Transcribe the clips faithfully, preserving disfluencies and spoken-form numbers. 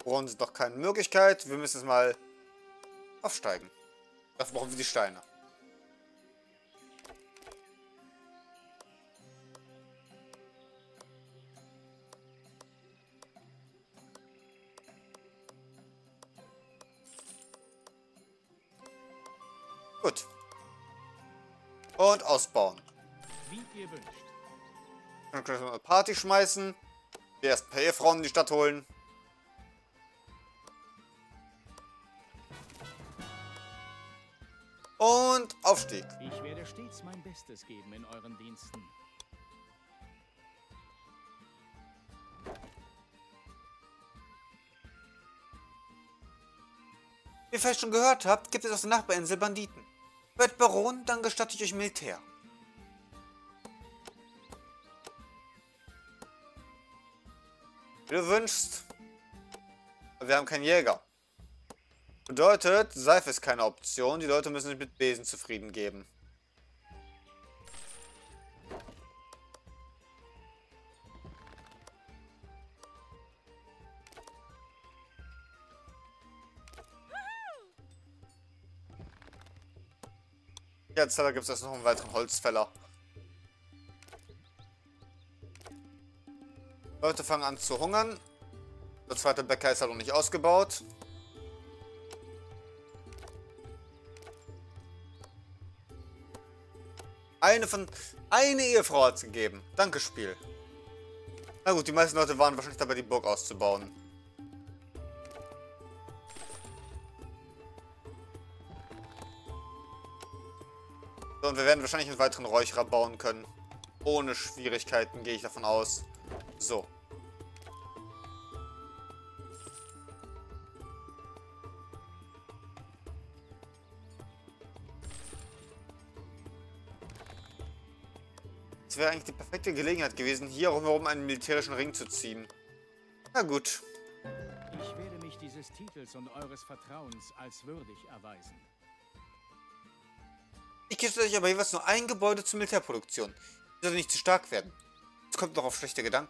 Brunnen sind noch keine Möglichkeit. Wir müssen jetzt mal aufsteigen. Dafür brauchen wir die Steine. Gut. Und ausbauen. Wie ihr wünscht. Dann können wir eine Party schmeißen. Die ersten paar Ehefrauen in die Stadt holen. Und Aufstieg. Ich werde stets mein Bestes geben in euren Diensten. Wie ihr vielleicht schon gehört habt, gibt es auf der Nachbarinsel Banditen. Werdet Baron, dann gestatte ich euch Militär. Wie du wünschst. Wir haben keinen Jäger. Bedeutet, Seife ist keine Option. Die Leute müssen sich mit Besen zufrieden geben. Jetzt gibt es jetzt noch einen weiteren Holzfäller. Leute fangen an zu hungern. Der zweite Bäcker ist halt noch nicht ausgebaut. Eine von... Eine Ehefrau hat es gegeben. Danke, Spiel. Na gut, die meisten Leute waren wahrscheinlich dabei, die Burg auszubauen. So, und wir werden wahrscheinlich einen weiteren Räucherer bauen können. Ohne Schwierigkeiten, gehe ich davon aus. So. Es wäre eigentlich die perfekte Gelegenheit gewesen, hier rumherum einen militärischen Ring zu ziehen. Na gut. Ich werde mich dieses Titels und eures Vertrauens als würdig erweisen. Ich gebe euch aber jeweils nur ein Gebäude zur Militärproduktion. Ich sollte nicht zu stark werden. Es kommt doch auf schlechte Gedanken.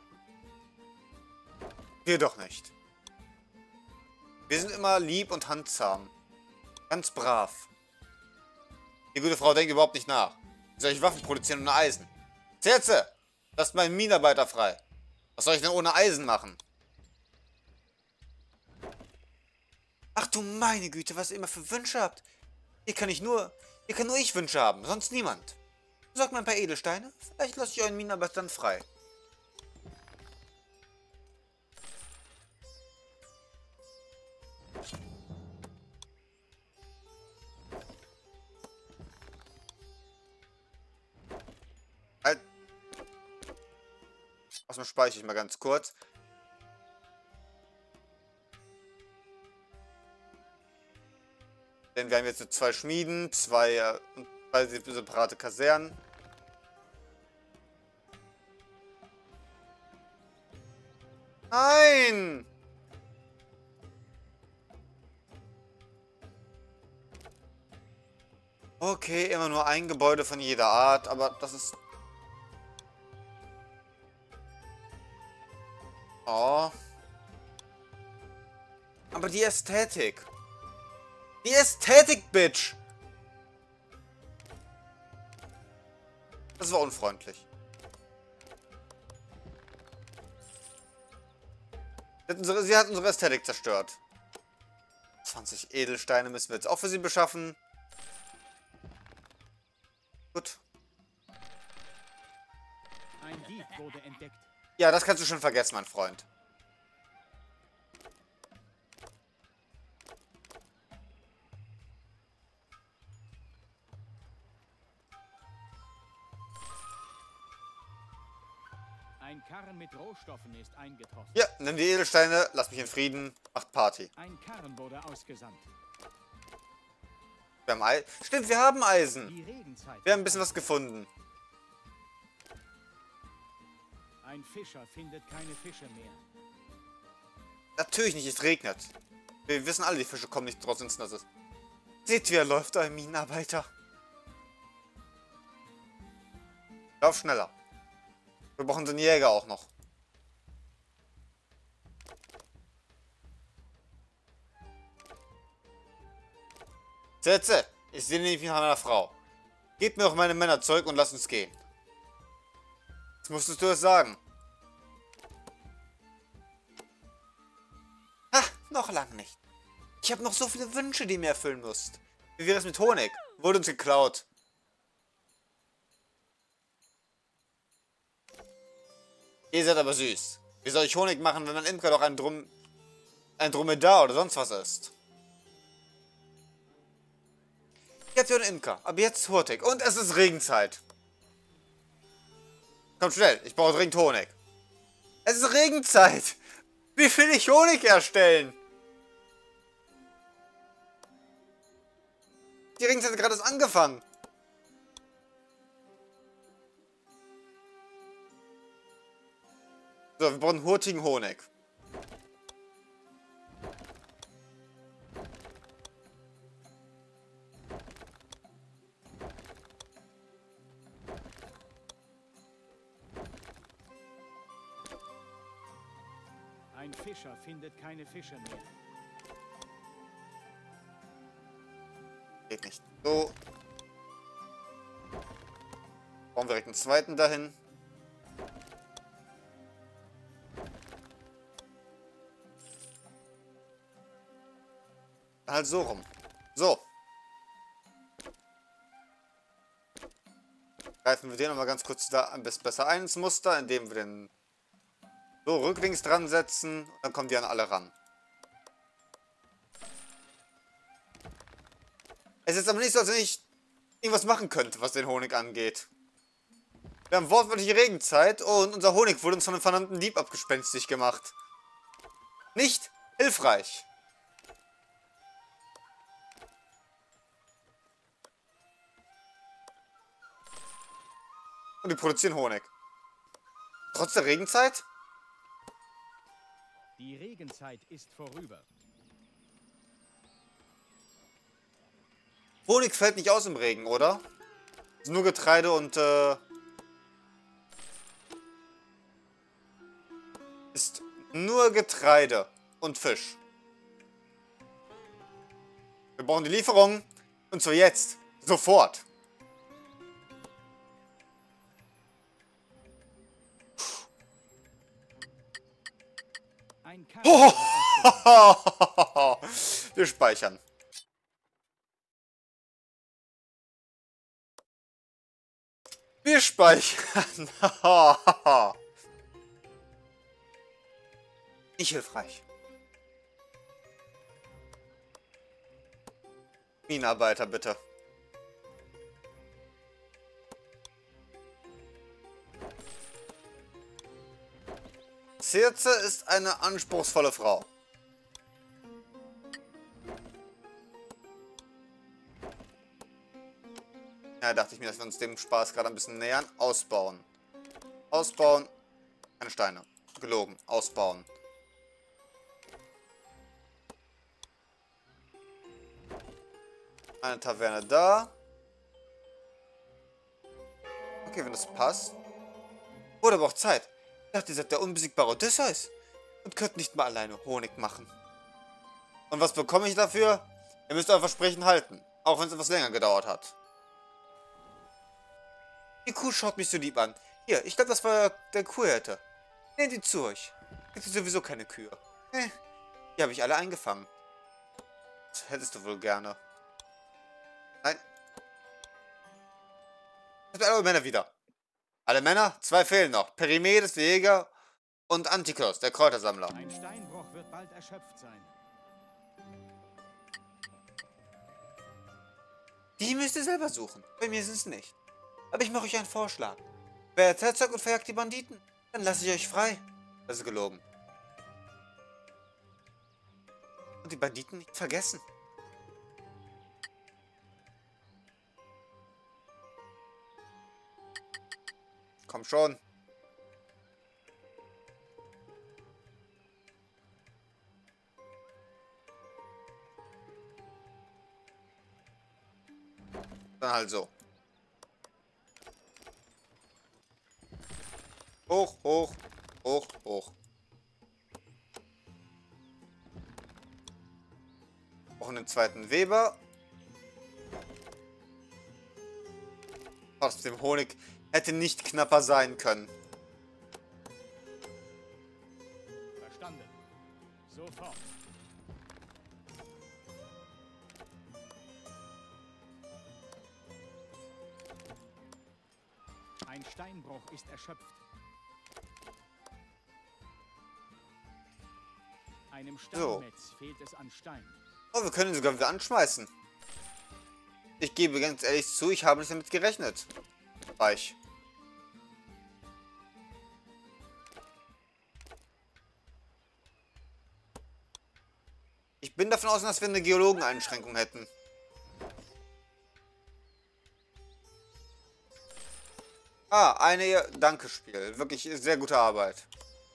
Wir doch nicht. Wir sind immer lieb und handzahm. Ganz brav. Die gute Frau denkt überhaupt nicht nach. Wie soll ich Waffen produzieren ohne Eisen? Zerze! Lasst meinen Minenarbeiter frei. Was soll ich denn ohne Eisen machen? Ach du meine Güte, was ihr immer für Wünsche habt. Hier kann ich nur... Hier kann nur ich Wünsche haben, sonst niemand. Besorgt mir ein paar Edelsteine. Vielleicht lasse ich euren Minenarbeiter dann frei. Halt. Außerdem speichere ich mal ganz kurz. Denn wir haben jetzt zwei Schmieden, zwei, äh, zwei separate Kasernen. Nein! Okay, immer nur ein Gebäude von jeder Art, aber das ist... Oh. Aber die Ästhetik... Die Ästhetik, Bitch! Das war unfreundlich. Sie hat unsere, sie hat unsere Ästhetik zerstört. zwanzig Edelsteine müssen wir jetzt auch für sie beschaffen. Gut. Ein Dieb wurde entdeckt. Ja, das kannst du schon vergessen, mein Freund. Ein Karren mit Rohstoffen ist eingetroffen. Ja, nimm die Edelsteine, lass mich in Frieden, macht Party. Ein Karren wurde ausgesandt. Wir haben Eisen. Stimmt, wir haben Eisen. Die Regenzeit. Wir haben ein bisschen was gefunden. Ein Fischer findet keine Fische mehr. Natürlich nicht, es regnet. Wir wissen alle, die Fische kommen nicht draußen ins Nasse. Seht, wie er läuft, euer Minenarbeiter. Lauf schneller. Wir brauchen den Jäger auch noch. Setze, ich sehe nämlich nach meiner Frau. Gib mir doch meine Männer Zeug und lass uns gehen. Jetzt musstest du es sagen. Ha, noch lang nicht. Ich habe noch so viele Wünsche, die ihr mir erfüllen müsst. Wie wäre es mit Honig? Wurde uns geklaut. Ihr seid aber süß. Wie soll ich Honig machen, wenn mein Imker doch ein Drum... ein Dromedar oder sonst was ist? Ihr habt ja einen Imker, aber jetzt Honig. Und es ist Regenzeit. Kommt schnell, ich brauche dringend Honig. Es ist Regenzeit. Wie will ich Honig herstellen? Die Regenzeit hat gerade erst angefangen. So, wir brauchen hurtigen Honig. Ein Fischer findet keine Fische mehr. Geht nicht. So. Brauchen wir direkt einen zweiten dahin. Halt so rum. So. Greifen wir den nochmal ganz kurz da ein bisschen besser ein ins Muster, indem wir den so rücklings dran setzen. Und dann kommen die an alle ran. Es ist aber nicht so, als wenn ich irgendwas machen könnte, was den Honig angeht. Wir haben wortwörtliche Regenzeit und unser Honig wurde uns von einem verdammten Dieb abgespenstig gemacht. Nicht hilfreich. Und die produzieren Honig. Trotz der Regenzeit? Die Regenzeit ist vorüber. Honig fällt nicht aus im Regen, oder? Ist nur Getreide und, äh... ist nur Getreide und Fisch. Wir brauchen die Lieferung. Und zwar jetzt. Sofort. Ein Oh. Kampf. Wir speichern. Wir speichern. Nicht hilfreich. Minenarbeiter, bitte. Circe ist eine anspruchsvolle Frau. Ja, dachte ich mir, dass wir uns dem Spaß gerade ein bisschen nähern. Ausbauen. Ausbauen. Keine Steine. Gelogen. Ausbauen. Eine Taverne da. Okay, wenn das passt. Wurde aber auch Zeit. Ich dachte, ihr seid der unbesiegbare Odysseus. Und könnt nicht mal alleine Honig machen. Und was bekomme ich dafür? Ihr müsst euer Versprechen halten. Auch wenn es etwas länger gedauert hat. Die Kuh schaut mich so lieb an. Hier, ich glaube, das war der Kuhhirte. Nehmt die zu euch. Gibt sowieso keine Kühe. Eh, die habe ich alle eingefangen. Das hättest du wohl gerne. Nein. Das sind alle Männer wieder. Alle Männer? Zwei fehlen noch. Perimedes, der Jäger und Antikos, der Kräutersammler. Ein Steinbruch wird bald erschöpft sein. Die müsst ihr selber suchen. Bei mir sind es nicht. Aber ich mache euch einen Vorschlag. Werdet Herzog und verjagt die Banditen, dann lasse ich euch frei. Das ist gelogen. Und die Banditen nicht vergessen. Komm schon. Dann halt so. Hoch, hoch, hoch, hoch. Auch einen zweiten Weber. Aus dem Honig hätte nicht knapper sein können. Verstanden. Sofort. Ein Steinbruch ist erschöpft. Einem Steinmetz so. Fehlt es an Stein. Oh, wir können ihn sogar wieder anschmeißen. Ich gebe ganz ehrlich zu, ich habe nicht damit gerechnet. Reich. Ich bin davon aus, dass wir eine Geologeneinschränkung hätten. Ah, eine Danke-Spiel. Wirklich sehr gute Arbeit.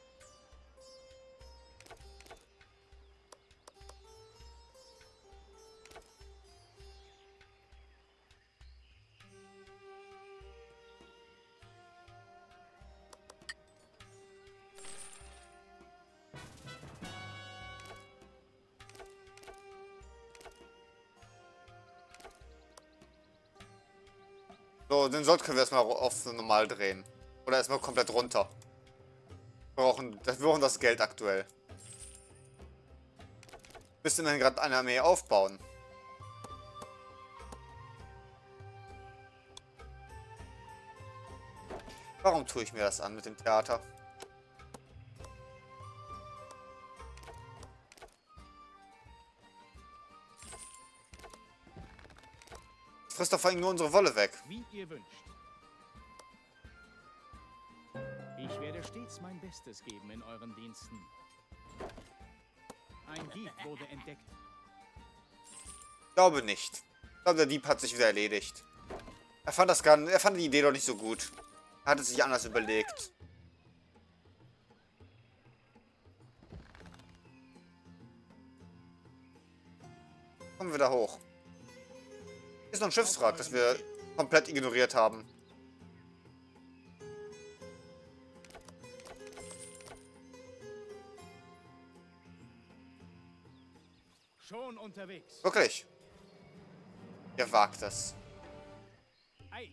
So, den Sold können wir erstmal auf normal drehen. Oder erstmal komplett runter. Wir brauchen, wir brauchen das Geld aktuell. Müssen wir gerade eine Armee aufbauen. Warum tue ich mir das an mit dem Theater? Frisst doch vor allem nur unsere Wolle weg. Wie ihr wünscht. Ich werde stets mein Bestes geben in euren Diensten. Ein Dieb wurde entdeckt. Ich glaube nicht. Ich glaube, der Dieb hat sich wieder erledigt. Er fand das gar nicht, er fand die Idee doch nicht so gut. Er hat es sich anders überlegt. Kommen wir da hoch. Hier ist noch ein Schiffswrack, das wir komplett ignoriert haben. Schon unterwegs. Wirklich. Wer wagt es? Ei.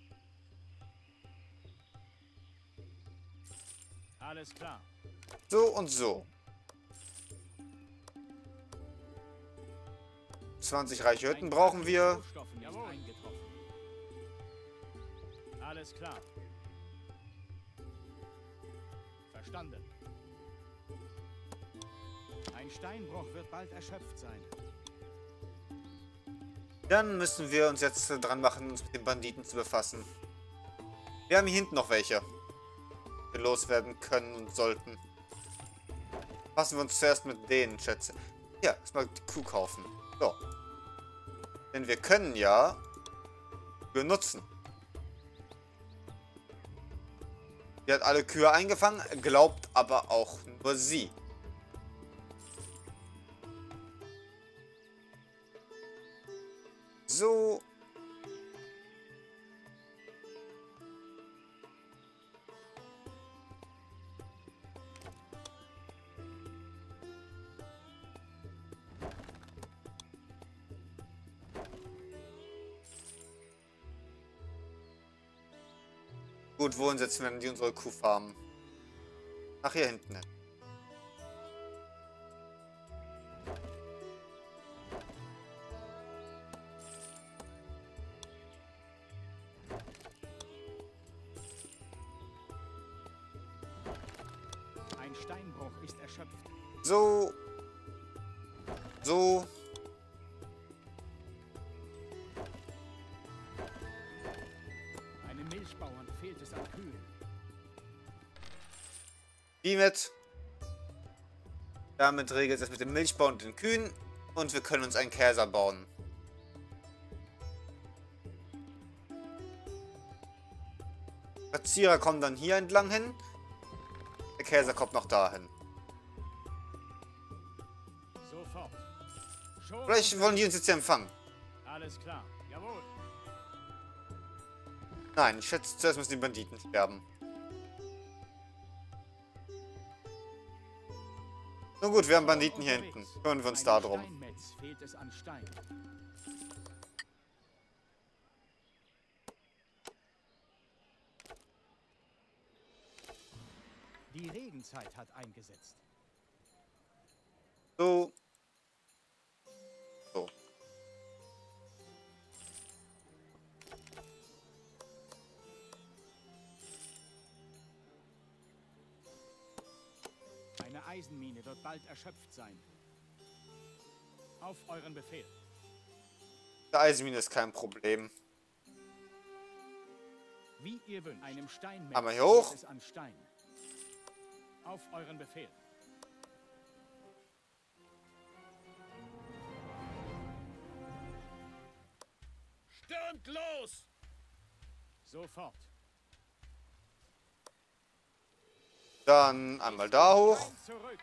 Alles klar. So und so. zwanzig reiche Hütten brauchen wir. Alles klar. Verstanden. Ein Steinbruch wird bald erschöpft sein. Dann müssen wir uns jetzt dran machen, uns mit den Banditen zu befassen. Wir haben hier hinten noch welche, die wir loswerden können und sollten. Fassen wir uns zuerst mit denen, Schätze. Ja, erstmal die Kuh kaufen. So. Denn wir können ja benutzen. Sie hat alle Kühe eingefangen, glaubt aber auch nur sie. So. Gut, wohin setzen wir denn die unsere Kuhfarmen? Nach hier hinten hin. Ein Steinbruch ist erschöpft. So. So. Einem Milchbauern fehlt es an Kühen. Die mit. Damit regelt es mit dem Milchbau und den Kühen. Und wir können uns einen Käser bauen. Verzierer kommen dann hier entlang hin. Der Käser kommt noch dahin. Sofort. Schon Vielleicht wollen die uns jetzt hier empfangen. Alles klar. Jawohl. Nein, ich schätze, zuerst müssen die Banditen sterben. Nun gut, wir haben Banditen hier hinten. Kümmern wir uns da drum. Steinmetz fehlt es an Stein. Die Regenzeit hat eingesetzt. So. So. Eine Eisenmine wird bald erschöpft sein. Auf euren Befehl. Die Eisenmine ist kein Problem. Wie ihr wünscht. Einem Steinmetz Aber hier hoch. fehlt es an Stein. Auf euren Befehl. Stürmt los! Sofort. Dann einmal da hoch. Stein zurück.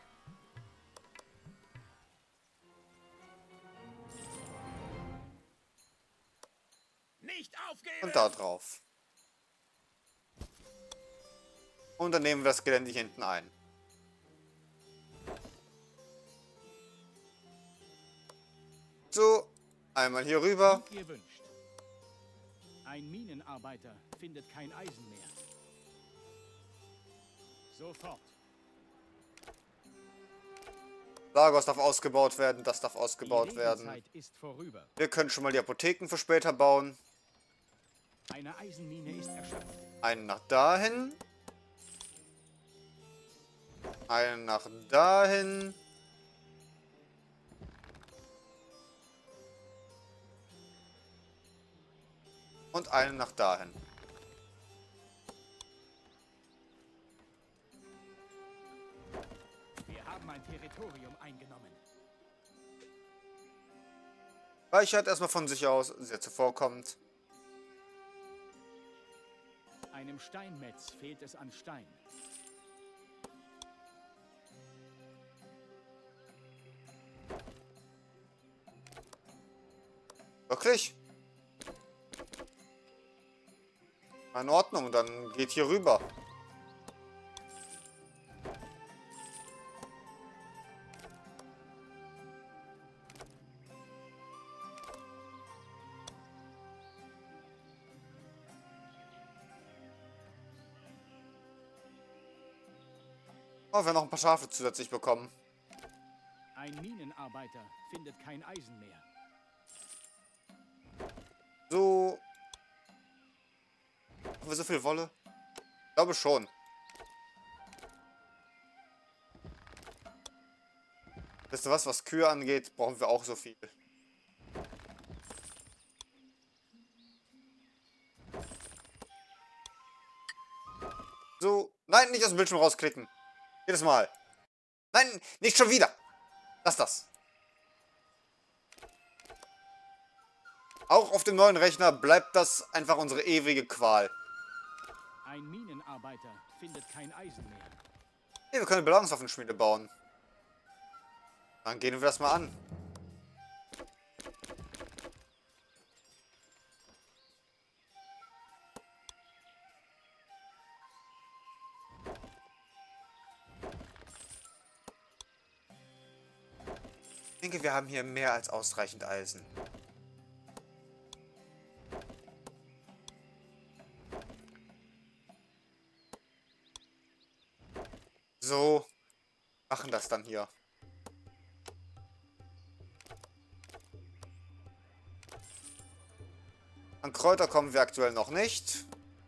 Nicht aufgeben! Und da drauf. Und dann nehmen wir das Gelände hier hinten ein. So, einmal hier rüber. Wie ihr wünscht. Ein Minenarbeiter findet kein Eisen mehr. Sofort. Lagos darf ausgebaut werden, das darf Die ausgebaut werden. Regenzeit ist vorüber. Wir können schon mal die Apotheken für später bauen. Eine Eisenmine ist erschöpft. Einen nach dahin. Einen nach dahin. Und einen nach dahin. Wir haben ein Territorium eingenommen. Speichert erstmal von sich aus, sehr zuvorkommend. Einem Steinmetz fehlt es an Stein. Wirklich? In Ordnung, dann geht hier rüber. Oh, wir noch ein paar Schafe zusätzlich bekommen. Ein Minenarbeiter findet kein Eisen mehr. So. Haben wir so viel Wolle? Ich glaube schon. Wisst ihr was, was Kühe angeht, brauchen wir auch so viel. So. Nein, nicht aus dem Bildschirm rausklicken. Jedes Mal. Nein, nicht schon wieder. Lass das. Auch auf dem neuen Rechner bleibt das einfach unsere ewige Qual. Ein Minenarbeiter findet kein Eisen mehr. Hey, wir können eine Belagerungswaffenschmiede bauen. Dann gehen wir das mal an. Ich denke, wir haben hier mehr als ausreichend Eisen. So, machen das dann hier. An Kräuter kommen wir aktuell noch nicht.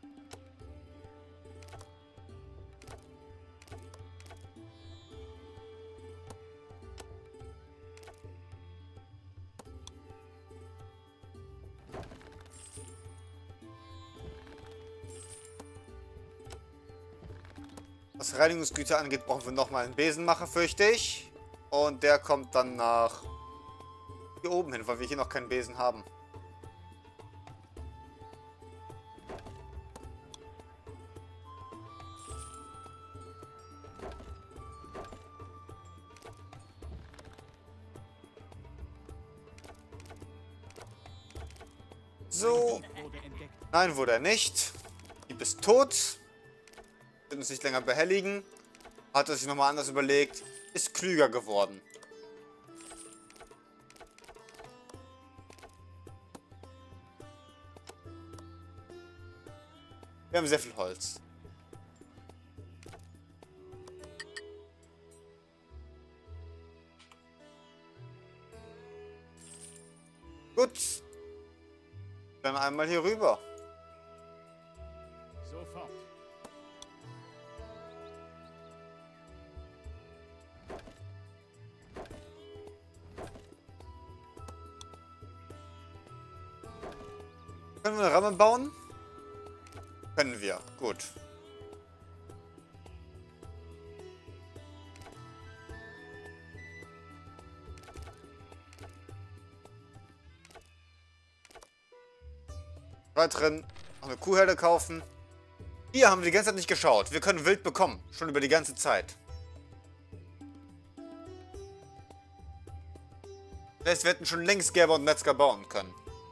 Was Reinigungsgüter angeht, brauchen wir nochmal einen Besenmacher, fürchte ich. Und der kommt dann nach hier oben hin, weil wir hier noch keinen Besen haben. So. Wurde entdeckt. Nein, wurde er nicht. Die bist tot. Wird uns nicht länger behelligen. Hat er sich nochmal anders überlegt. Ist klüger geworden. Wir haben sehr viel Holz. Gut. Dann einmal hier rüber. Sofort. Können wir eine Ramme bauen? Können wir. Gut. Drin noch eine Kuhherde kaufen. Hier haben wir die ganze Zeit nicht geschaut. Wir können Wild bekommen. Schon über die ganze Zeit. Das heißt, wir hätten schon längst Gerber und Metzger bauen können.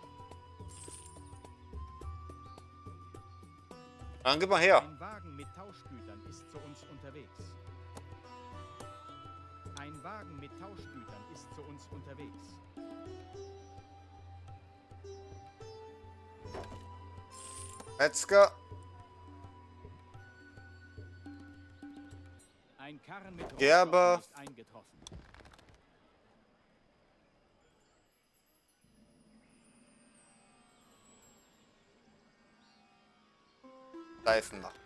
Dann gib mal her. Ein Wagen mit Tauschgütern ist zu uns unterwegs. Ein Wagen mit Tauschgütern ist zu uns unterwegs. Metzger. Ein Karren mit Gerber. Rohstoffen ist eingetroffen. Reifen machen.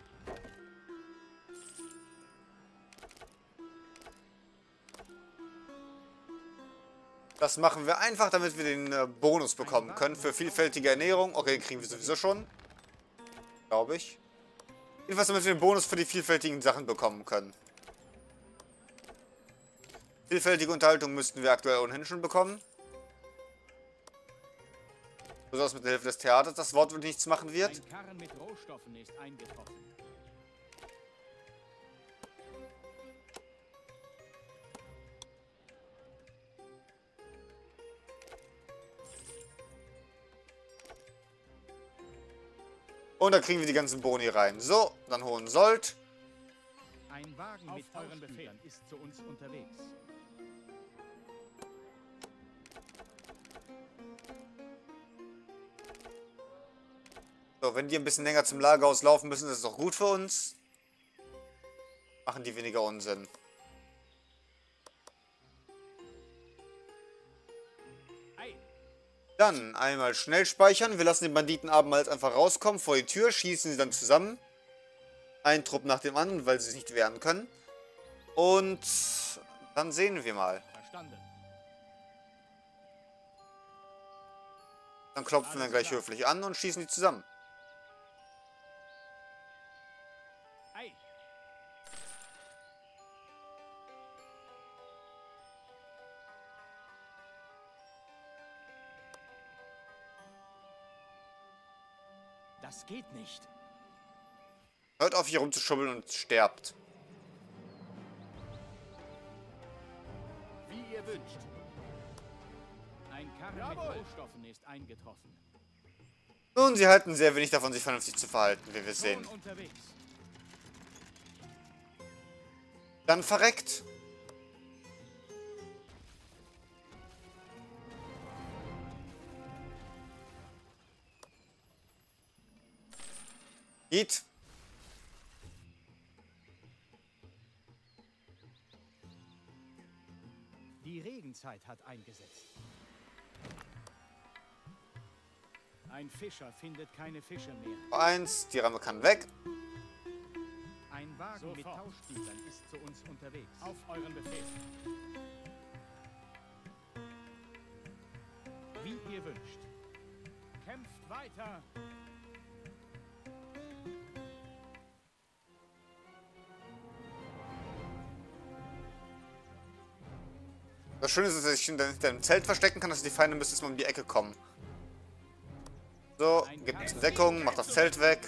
Das machen wir einfach, damit wir den äh, Bonus bekommen können für vielfältige Ernährung. Okay, den kriegen wir sowieso schon. Glaube ich. Jedenfalls, damit wir den Bonus für die vielfältigen Sachen bekommen können. Vielfältige Unterhaltung müssten wir aktuell ohnehin schon bekommen. Besonders mit der Hilfe des Theaters, das Wort wird nichts machen wird. Ein Karren mit Rohstoffen ist eingetroffen. Und da kriegen wir die ganzen Boni rein. So, dann Hohensold. Ein Wagen mit euren Befehlen ist zu uns unterwegs. So, wenn die ein bisschen länger zum Lagerhaus laufen müssen, ist es doch gut für uns. Machen die weniger Unsinn. Dann einmal schnell speichern. Wir lassen den Banditen abermals einfach rauskommen vor die Tür, schießen sie dann zusammen. Ein Trupp nach dem anderen, weil sie sich nicht wehren können. Und dann sehen wir mal. Verstanden. Dann klopfen wir gleich höflich an und schießen die zusammen. Ei. Das geht nicht. Hört auf, hier rumzuschubbeln und sterbt. Wie ihr wünscht. Ein Karren Jawohl. mit Rohstoffen ist eingetroffen. Nun, sie halten sehr wenig davon, sich vernünftig zu verhalten, wie wir Schon sehen. unterwegs. Dann verreckt. Geht. Die Regenzeit hat eingesetzt. Ein Fischer findet keine Fische mehr. Eins, die Ramme kann weg. Ein Wagen mit Sofort. Tauschgütern ist zu uns unterwegs. Auf euren Befehl. Wie ihr wünscht. Kämpft weiter. Das Schöne ist, dass ich hinter dem Zelt verstecken kann, dass die Feinde müssen jetzt mal um die Ecke kommen. So, gibt ein bisschen Deckung, macht das Zelt weg.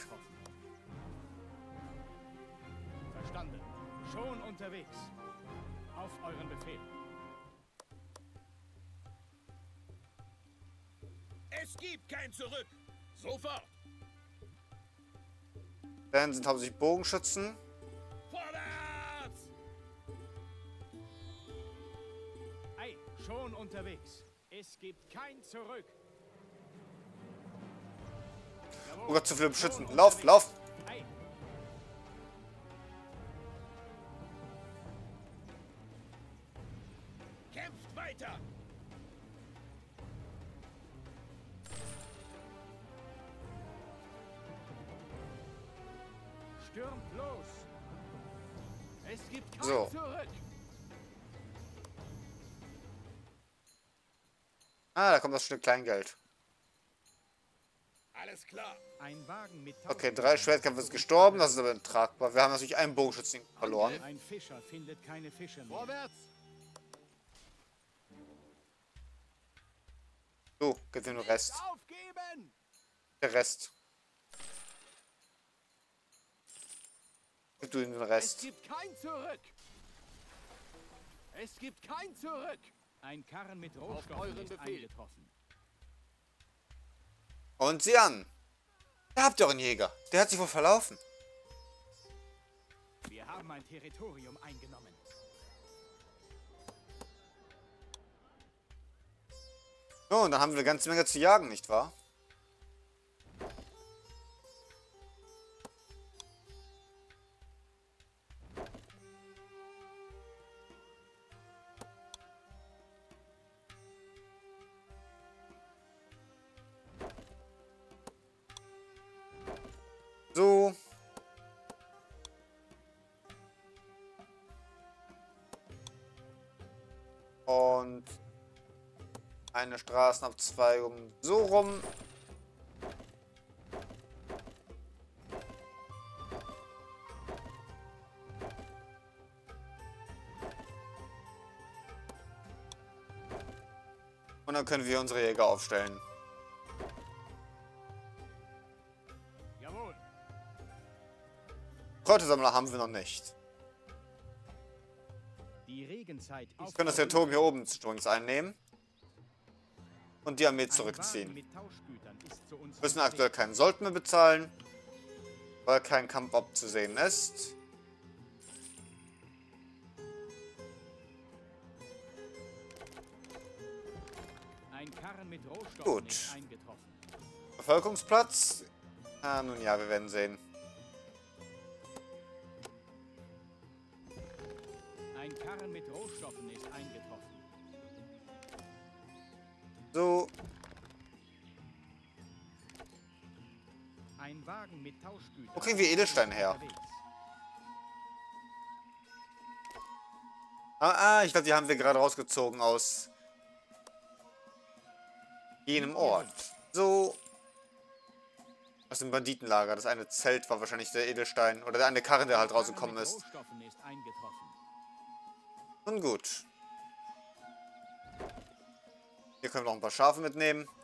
Verstanden. Schon unterwegs. Auf euren Befehl. Es gibt kein Zurück. Sofort. Dann sind hauptsächlich Bogenschützen. Vorwärts. Ei, schon unterwegs. Es gibt kein Zurück. Oh Gott, zu viele Beschützen. Lauf, lauf! Ei, Kämpft weiter. Stürmt los! Es gibt kein So. Zurück! Ah, da kommt das Stück Kleingeld. Alles klar. Ein Wagen mit Okay, drei Schwertkämpfer sind gestorben, das ist aber tragbar. Wir haben natürlich einen Bogenschützen verloren. Ein Fischer findet keine Fische mehr. Vorwärts. So, gibt den Rest. Aufgeben. Der Rest. Gib du ihm den Es Rest. gibt kein Zurück! Es gibt kein Zurück! Ein Karren mit Rohstoffen euren ist Befehl. eingetroffen. Und sieh an. Da habt ihr auch einen Jäger. Der hat sich wohl verlaufen. Wir haben ein Territorium eingenommen. So, und dann haben wir eine ganze Menge zu jagen, nicht wahr? So. Und eine Straßenabzweigung so rum. Und dann können wir unsere Jäger aufstellen. Jawohl! Kräutersammler haben wir noch nicht. Die Regenzeit ist Wir können das Territorium hier oben übrigens einnehmen. Und die Armee Ein Wagen zurückziehen. mit Tauschgütern ist zu uns Wir müssen aktuell keinen Sold mehr bezahlen, weil kein Kampf abzusehen ist. Ein Karren mit Rohstoffen Gut. ist eingetroffen. Bevölkerungsplatz? Ah, nun ja, wir werden sehen. Ein Karren mit Rohstoffen ist eingetroffen. So, Ein Wagen mit Tauschgütern. wo kriegen wir Edelsteine her? unterwegs. Ah, ah ich glaube, die haben wir gerade rausgezogen aus jenem Ort. So, aus dem Banditenlager. Das eine Zelt war wahrscheinlich der Edelstein. Oder der eine Karren, der halt Ein Karren rausgekommen mit ist. Rohstoffen ist eingetroffen. Nun gut. Hier können wir noch ein paar Schafe mitnehmen.